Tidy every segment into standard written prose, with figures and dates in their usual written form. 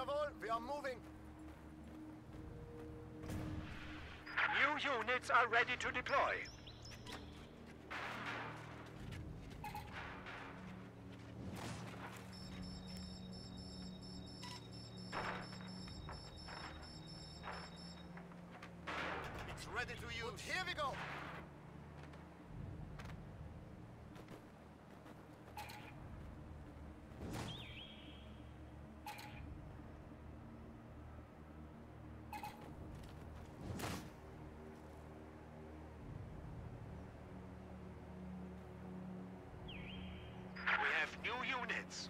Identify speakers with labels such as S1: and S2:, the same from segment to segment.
S1: Jawohl, we are moving.
S2: New units are ready to deploy.
S1: It's ready to use. And here we go.
S2: New units.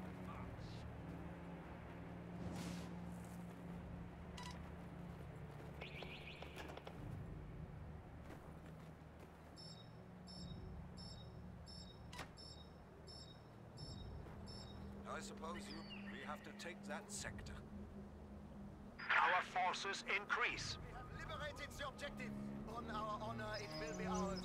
S3: I suppose we have to take that sector.
S2: Our forces increase.
S1: We have liberated the objective. On our honor, it will be ours.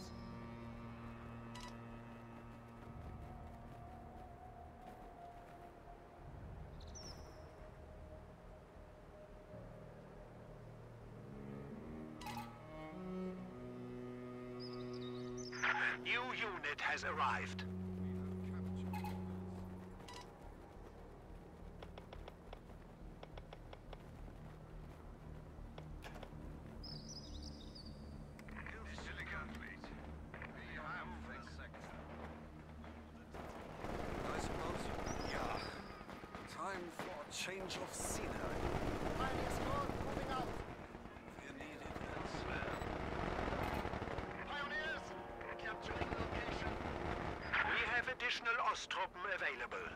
S2: A new unit has arrived.
S3: Change of scenery.
S1: Pioneer squad moving out.
S3: We need it elsewhere.
S1: Pioneers, capturing location.
S2: We have additional Osttruppen available.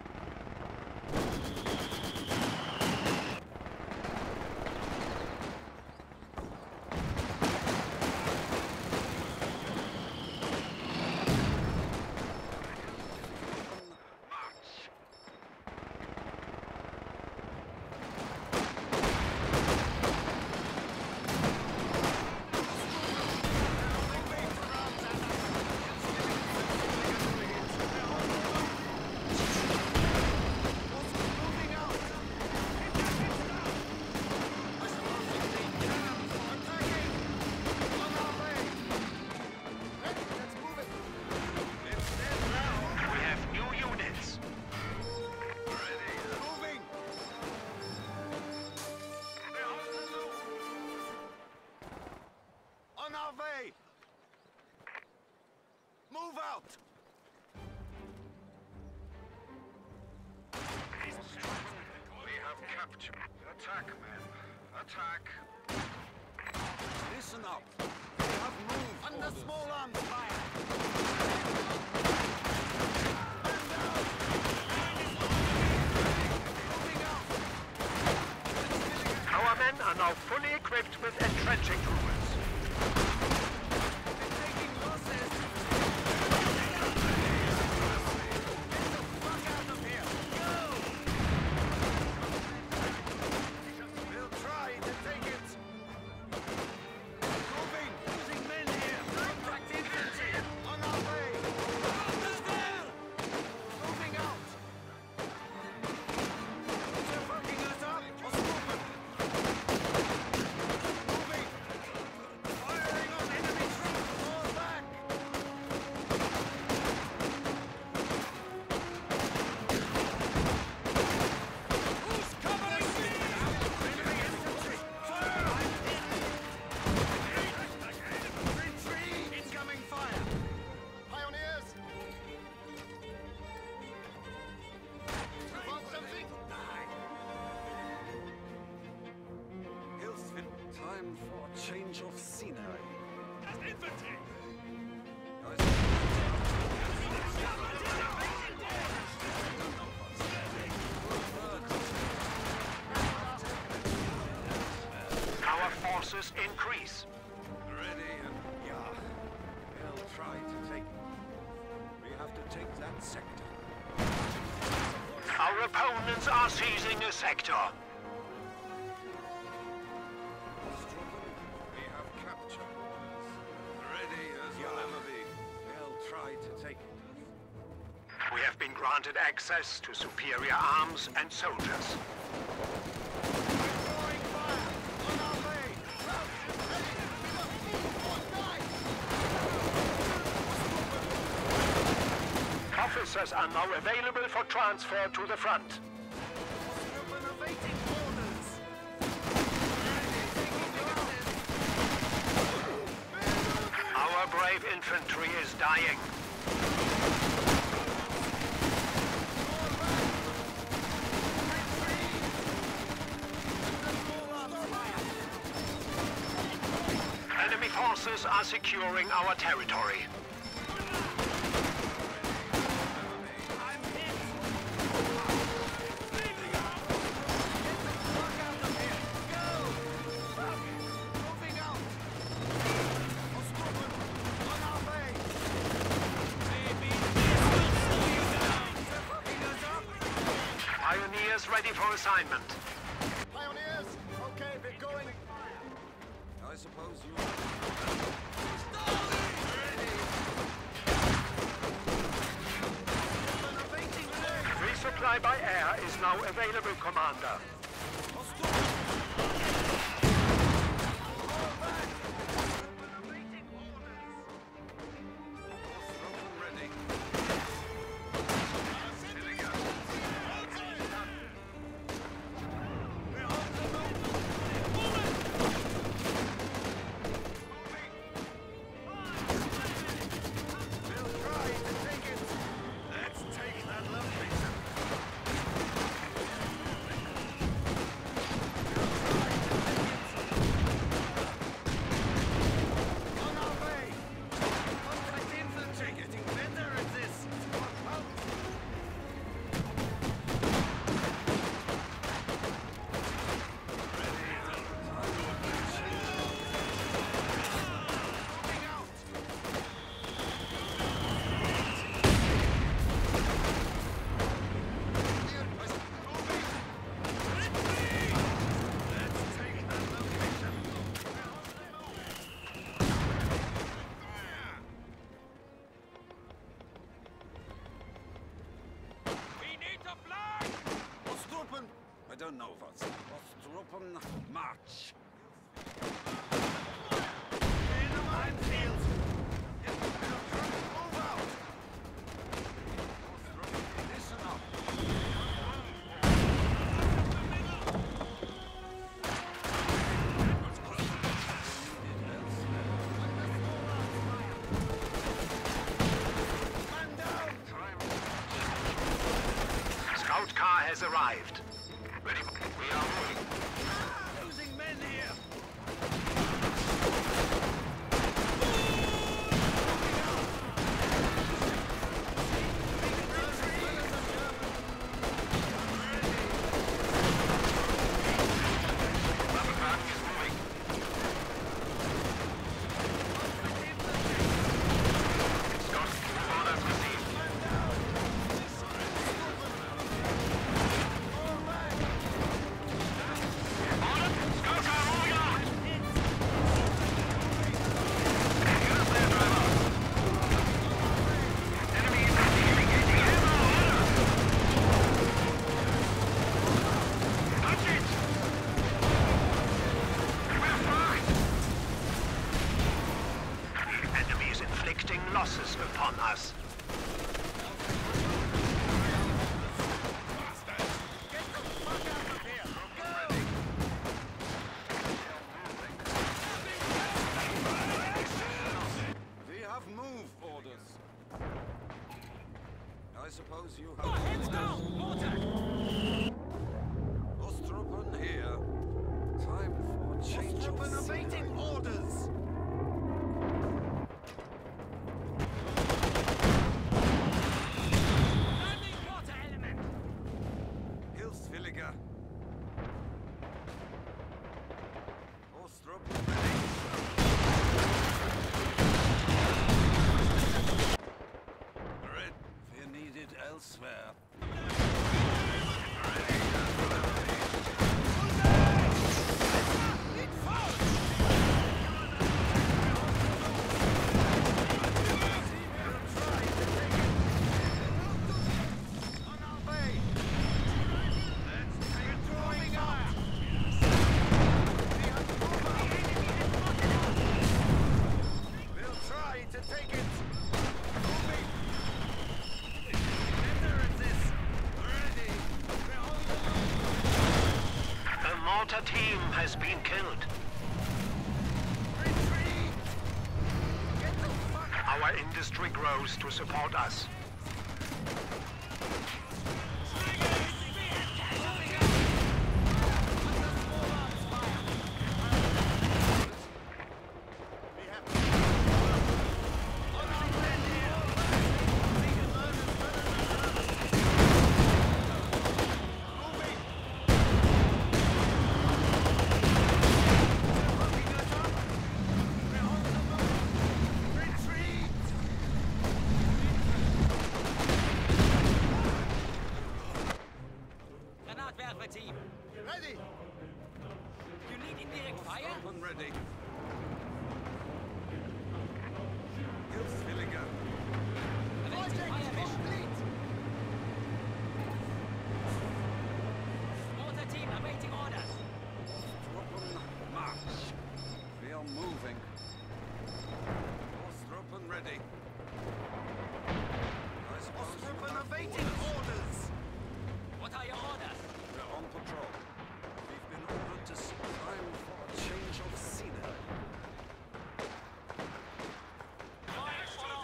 S1: Move out!
S2: We have captured. Attack, men. Attack.
S3: Listen up. We have moved.
S1: Under
S3: orders.
S1: small arms fire!
S2: Our men are now fully equipped with entrenching tools.
S3: Time for change of scenery.
S2: Infantry! Our forces increase.
S3: Ready and we'll try to take it. We have to take that sector.
S2: Our opponents are seizing a sector.
S3: We have captured. Ready as we'll ever be. We'll try to take it.
S2: We have been granted access to superior arms and soldiers. Officers are now available for transfer to the front. Our brave infantry is dying. Enemy forces are securing our territory. Pioneers ready for assignment.
S1: Pioneers! Okay, we're going.
S3: I suppose you...
S2: Resupply by air is now available, Commander.
S3: Ready. I don't know what's Ostrupen March.
S1: In the minefield! Move out!
S3: Listen up.
S1: Man down!
S2: Scout car has arrived. Ready? We are moving.
S1: Losing men here!
S2: Losses upon us.
S3: We have move orders. I suppose you have... Heads down! Ostrupen here. Time for change.
S1: Ostrupen awaiting orders!
S3: Hilsvilliger. Ostrupen ready. Red. We're needed elsewhere.
S2: mortar team has been killed.
S1: Retreat! Get the fuck out!
S2: Our industry grows to support us.
S4: Team.
S1: Ready!
S4: You need indirect fire?
S3: Open ready. Hilfswilliger.
S4: Awaiting
S1: Project
S4: fire mission.
S1: complete!
S4: Mortar team awaiting orders.
S3: Truppen march. We are moving. Ostruppen ready. I suppose you
S1: Ostruppen
S3: have
S1: awaiting orders!
S4: What are your orders?
S3: We're on patrol. We've been ordered to see time for a change of scenery.
S4: Fire on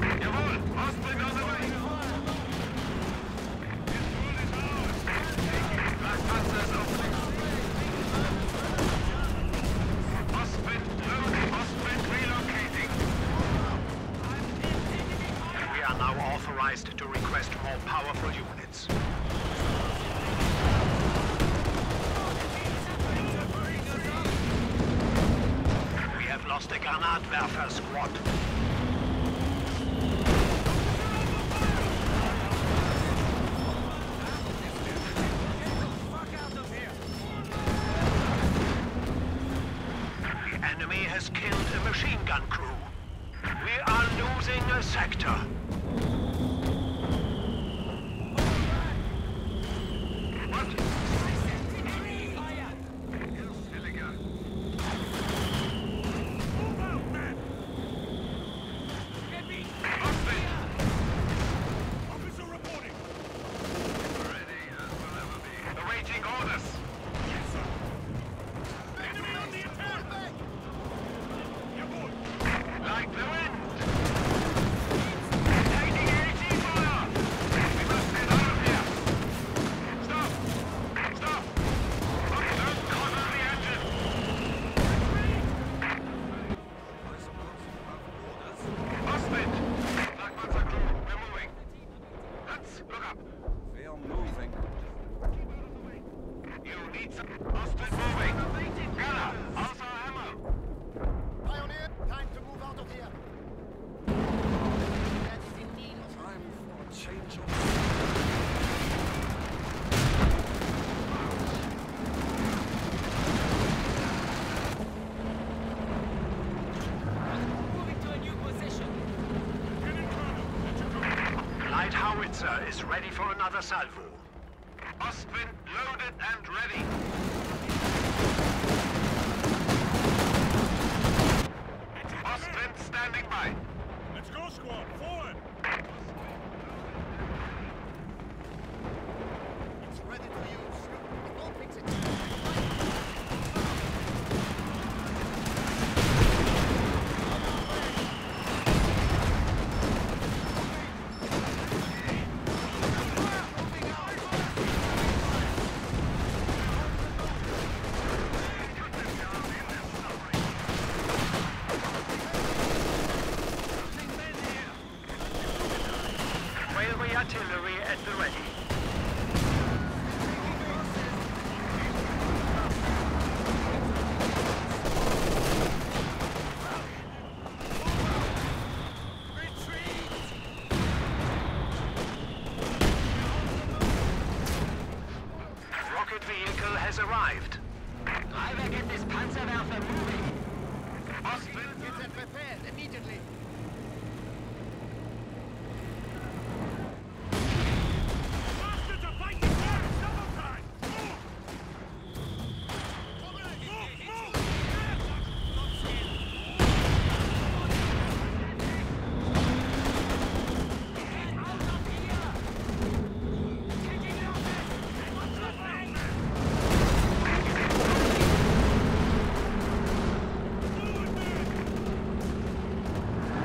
S2: Jawohl, Ostwind on the way. Black Panthers opening. Ostwind loading. Ostwind relocating. We are now authorized to request more powerful units. We have lost a Granatwerfer squad. The enemy has killed a machine gun crew. We are losing a sector. What?
S3: Officer reporting.
S2: Ready as will ever be. Awaiting orders.
S3: Yes, sir. Enemy on the attack. Jawohl.
S2: Like the wind. Taking AT fire. We must get out of here. Stop. Stop. Don't corner the engine.
S3: I suppose you have orders.
S2: Ostwind. Black Panther crew. We're moving. Let's look up.
S3: We are moving.
S2: You need some. Ostwind moving. Gunner. Also ammo.
S1: Pioneer, time to move out of here.
S3: Time for a change of...
S4: Moving to a new position.
S2: Light howitzer is ready for another salvo. Ostwind loaded and ready. Ostwind standing by.
S3: Let's go, squad. Forward.
S1: It's ready to use. Don't fix it.
S2: Railway artillery at the ready. Rocket vehicle has arrived.
S4: Driver, get this Panzerwerfer moving.
S2: Ostwind
S1: Get them prepared immediately.
S3: Bastards are fighting back! Double time! Move!
S4: Get out of here! Taking losses! What's the flank?
S3: Forward, man!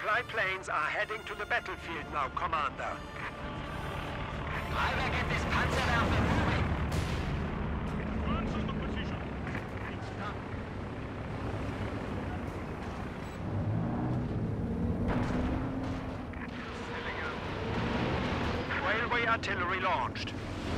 S2: Supply planes are heading to the battlefield now, Commander.
S4: Treiber, get this Panzerwerfer moving.
S2: Advance on the position. Railway artillery launched.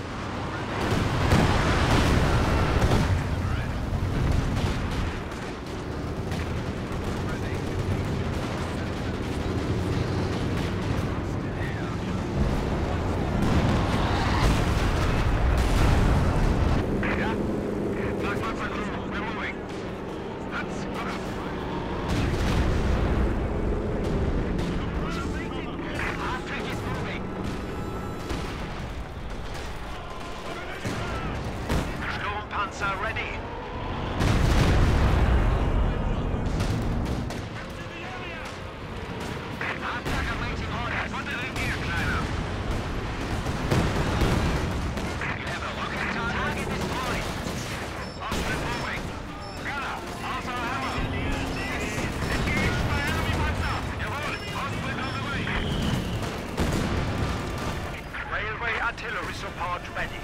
S2: Panzer ready.
S4: Attacker waiting orders.
S2: What did I hear, Kleiner?
S4: You have a rocket target destroyed.
S2: Austin moving. Gunner, also hammer. Engaged by enemy Panzer. Jawohl, Austin on the way. Railway artillery support ready.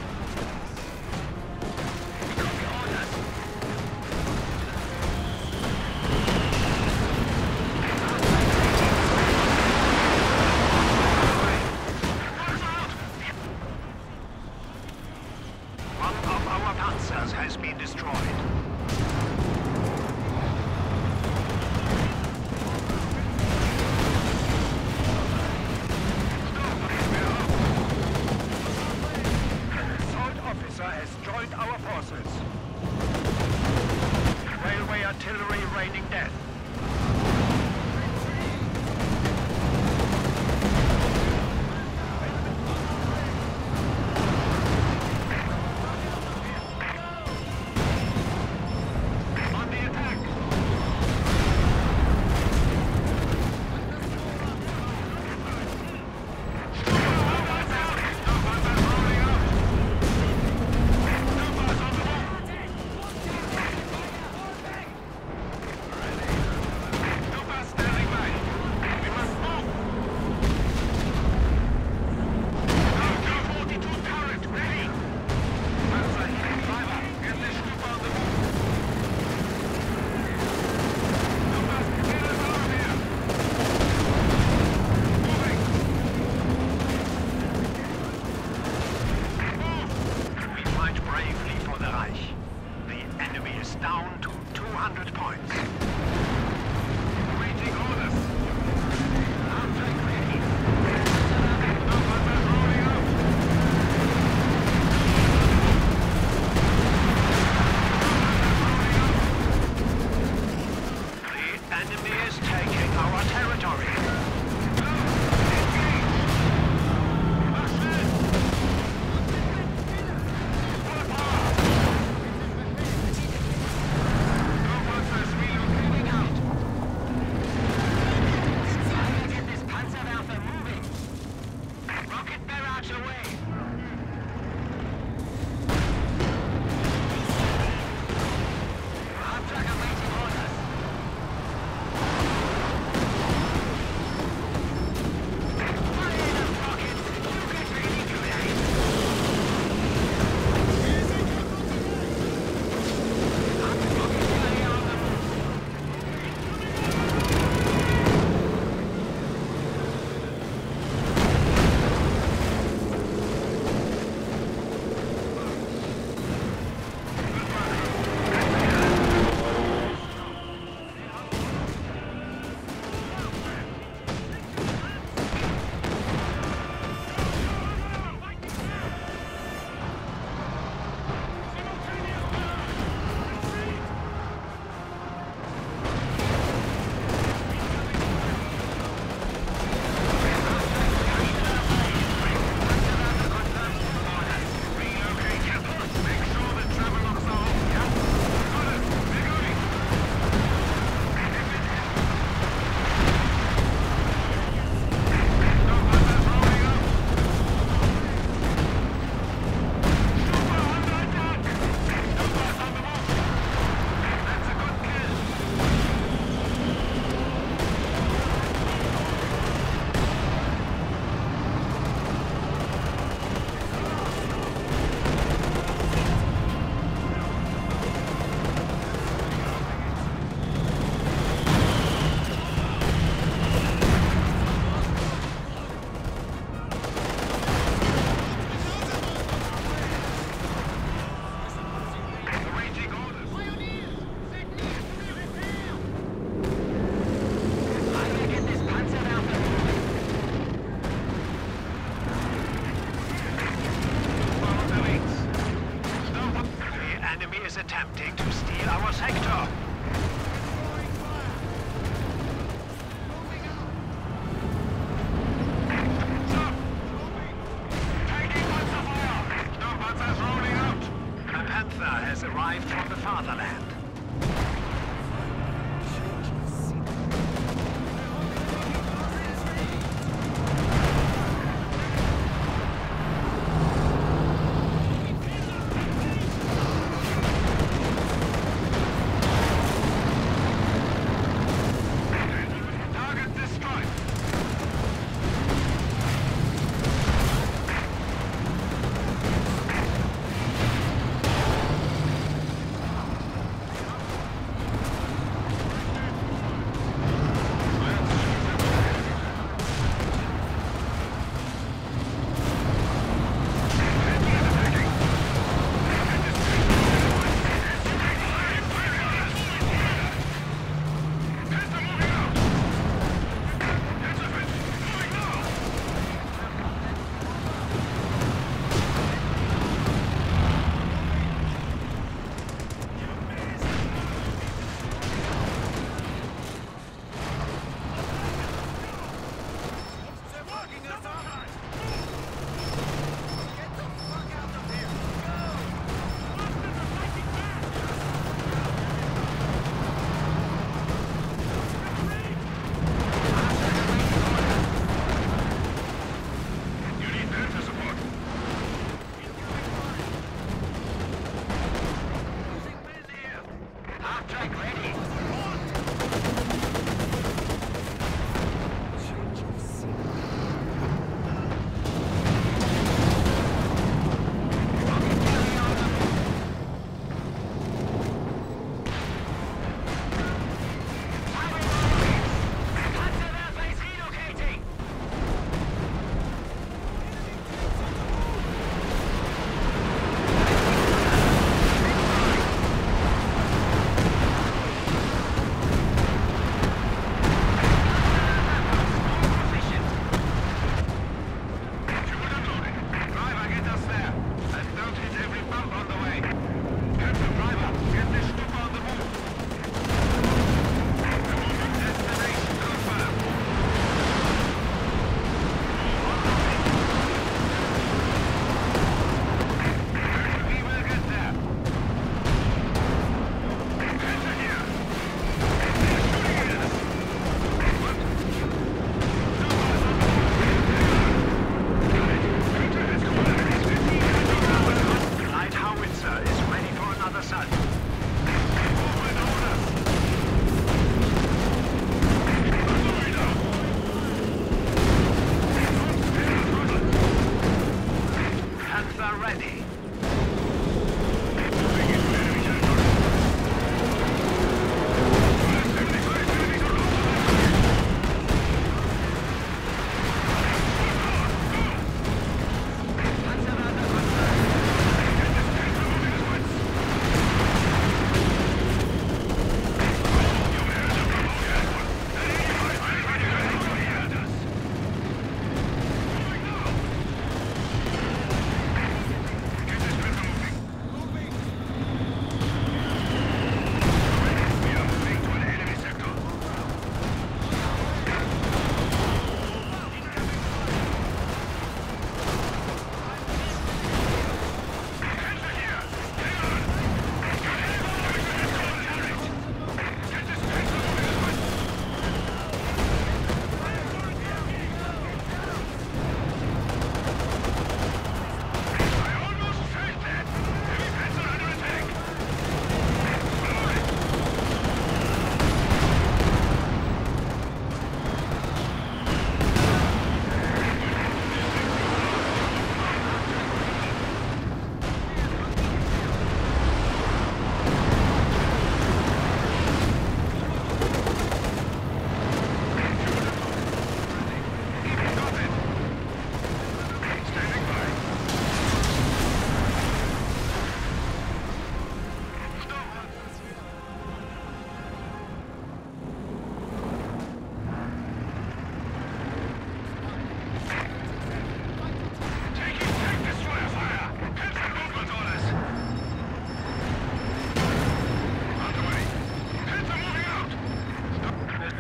S2: Has been destroyed. Assault officer has joined our forces. Railway artillery raining death. Down to 200 points. Waiting orders. Attack ready. No Panzer rolling out. The enemy is taking our territory.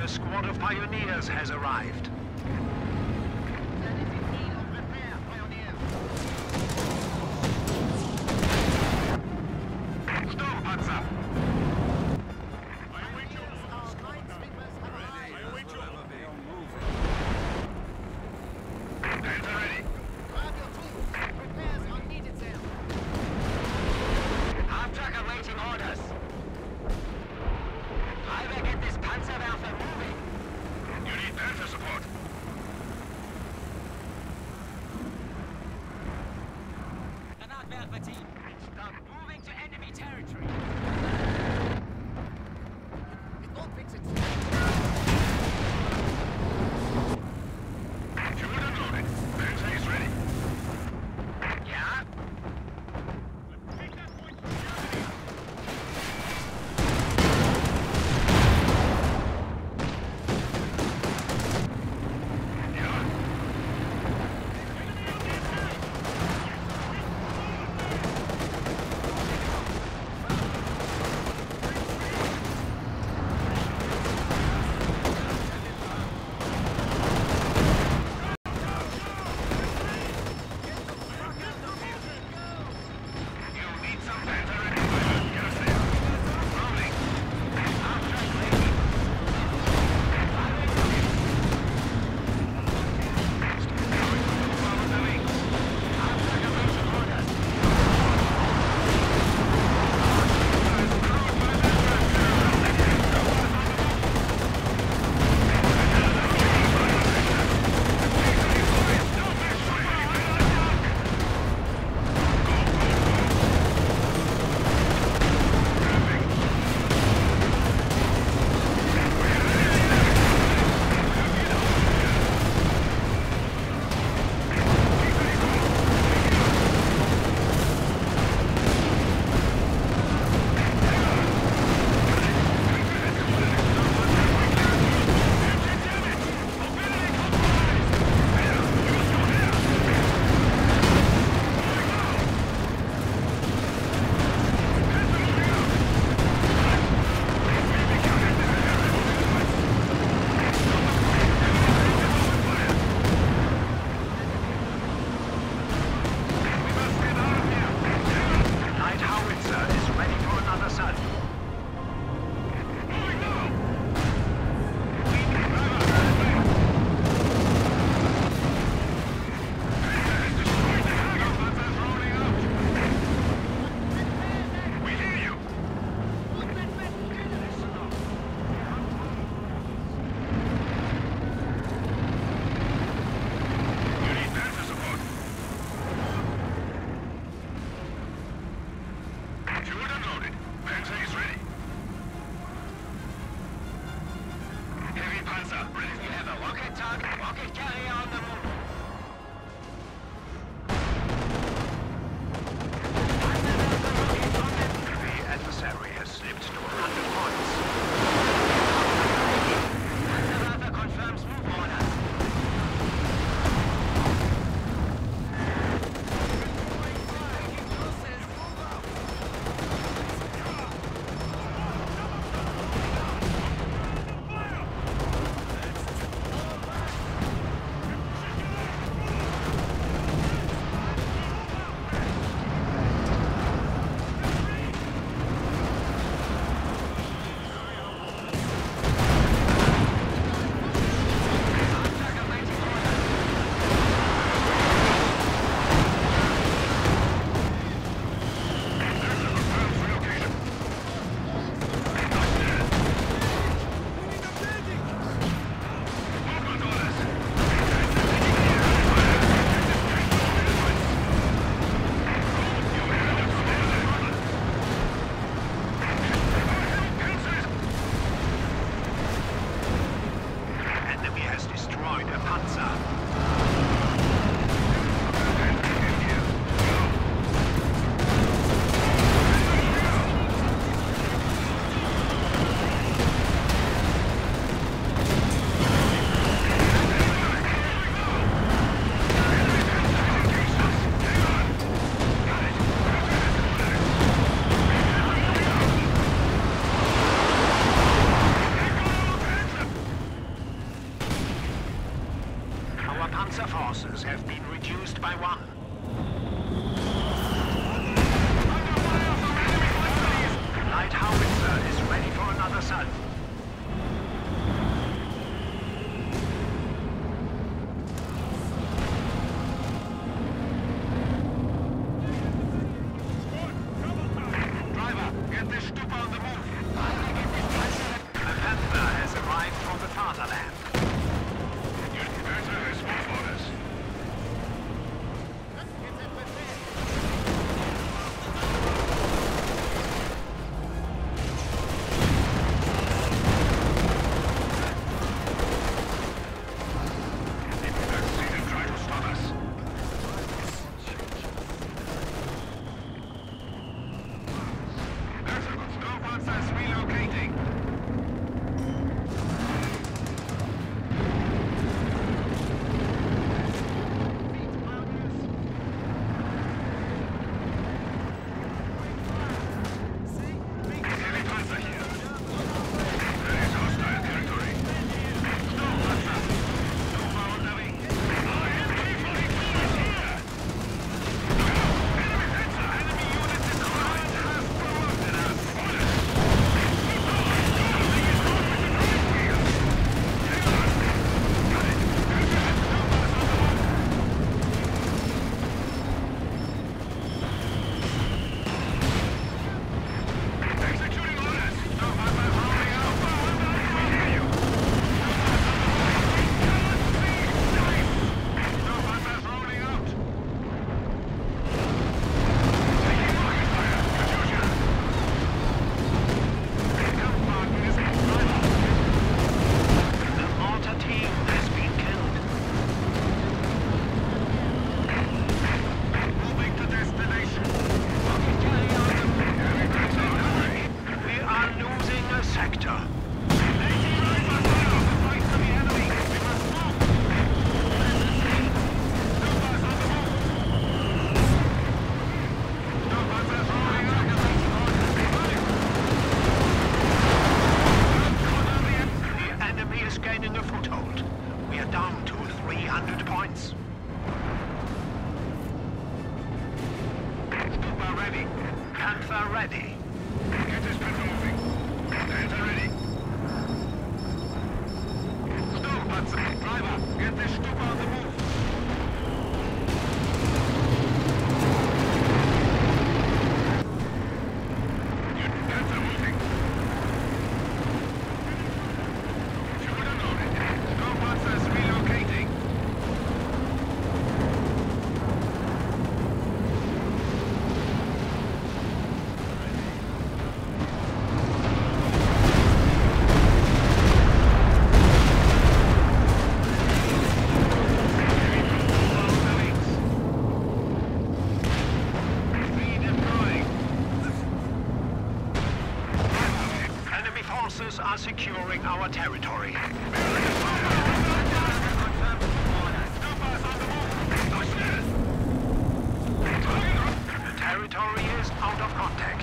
S2: squad of pioneers has arrived.
S1: That is in need of repair, pioneers.
S2: Sturmpanzer!
S1: Pioneers, our minesweepers have arrived.
S2: Panzer ready.
S1: Grab your tools. Repairs are needed there.
S4: Half-track awaiting orders. Treiber, get this Panzerwerfer moving.
S2: You need Panther support.
S4: Granatwerfer team. Stop moving to enemy territory.
S1: It won't fix it.
S2: Fuel unloaded. Panzer is ready.
S4: Yeah?
S2: Ja. You need some Panther ready. Get us there. Rolling. Half-track ready. Going to move on the wing.
S4: Half-track awaiting orders. We must get out of here. Light howitzer is ready for another sun. Moving now. We need Panzer has destroyed the target. Panzer's rolling out. We hear you. Listen up. You need Panther support. Fuel unloaded. Panzer is ready. Heavy Panzer, ready. We have a rocket target, rocket carrier on the move. Panzerwerfer rocket on the
S2: The adversary has slipped to 100 points.
S4: Panzerwerfer confirms move orders. Half-track awaiting orders.
S2: Panzer confirms relocation. Movement orders. Enemy has destroyed a Panzer.
S4: Panzer forces have been reduced by 1. Light howitzer is ready for another salvo.
S2: Driver, get this Stupa on the move.
S4: The Panther has arrived from the fatherland.
S2: Panzer has moved orders. Try to stop us. Snow Panzer's relocating. Heavy Panzer here. There is hostile territory. Snow Panzer. Stupa on the wing. MG-44 is here. Enemy Panzer. Enemy unit destroyed. Has promoted us. Orders. Something is wrong with the drive wheel. Hang on. Got it. Stupa's on the move. Executing orders. Stupa Panzer rolling out. I hear you. Stupa Panzer's rolling out. Taking rocket fire. Katyusha. Kampfwagen is driver.
S4: The mortar team has been killed.
S2: Moving to destination. Heavy Panzer, hurry.
S4: We are losing a sector.
S2: Lady Driver, fire. The fight for the enemy. We must move. Stupa's on the move. Stupa Panzer's rolling out.
S4: The enemy is gaining a foothold. We are down to 300 points.
S2: Stupa ready.
S4: Panther ready.
S2: Get this Panther moving. Panther ready. Snow Panzer. Driver, get this Stupa on the move. Panther moving. Should have known it. Snow Panzer's relocating.
S4: Enemy forces are securing our territory. The territory is out of contact.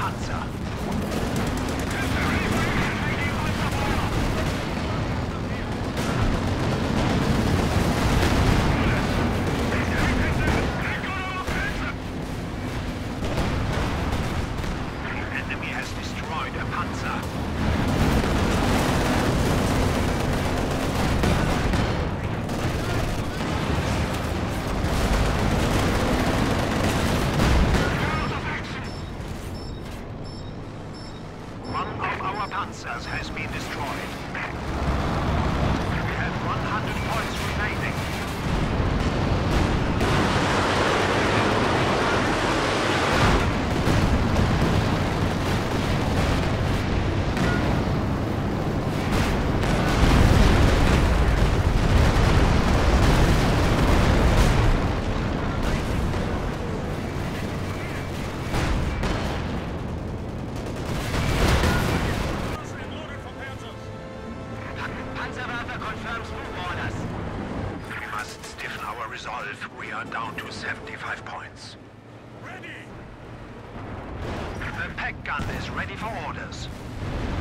S4: Panzer. Enemy has destroyed a Panzer. One of our Panzers has been destroyed. We have 100 points remaining. Panzerwerfer confirms move orders. We must stiffen our resolve. We are down to 75 points.
S2: Ready!
S4: The pack gun is ready for orders.